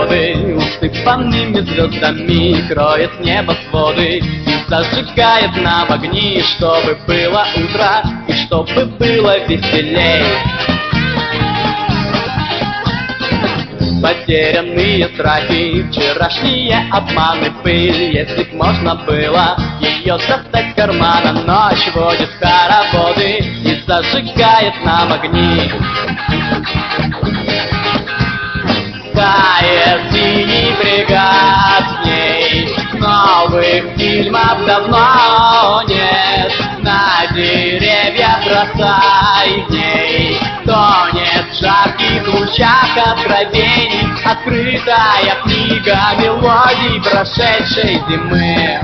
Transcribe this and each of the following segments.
годы усыпанными звездами кроет небосводы и зажигает нам огни, чтобы было утро и чтобы было веселей. Потерянные страхи, вчерашние обманы, пыль, если б можно было ее достать кармана. Ночь водит хороводы и зажигает нам огни. Тает синий фрегат с ней, новых фильмов давно нет. На деревьях роса и в ней тонет в жарких лучах откровений. Открытая книга мелодий прошедшей зимы.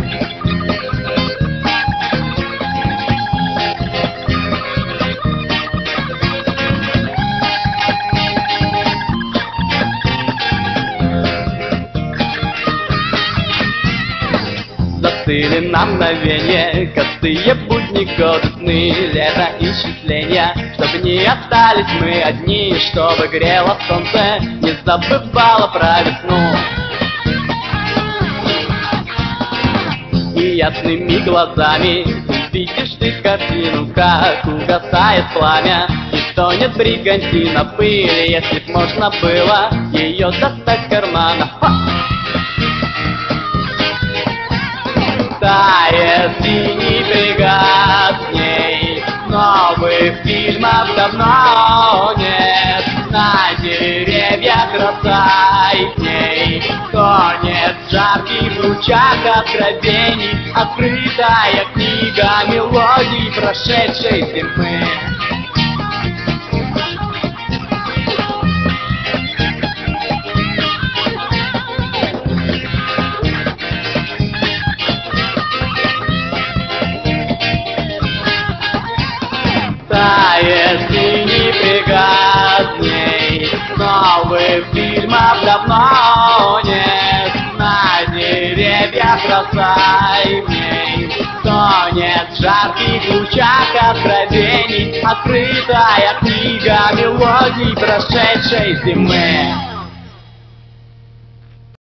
Застыли на мгновенье косые будни, годы, сны, лето и счисления. Чтобы не остались мы одни, чтобы грело солнце, не забывало про весну. И ясными глазами видишь ты картину, как угасает пламя и тонет бригантина. Пыль, если б можно было ее достать кармана. Тает синий фрегат с ней, новых фильмов давно нет. На деревьях роса и в ней тонет в жарких лучах откровений. Открытая книга мелодий прошедшей зимы. Тает синий фрегат с ней, новых фильмов давно нет. На деревьях роса и в ней тонет в жарких лучах откровений. Открытая книга мелодий прошедшей зимы.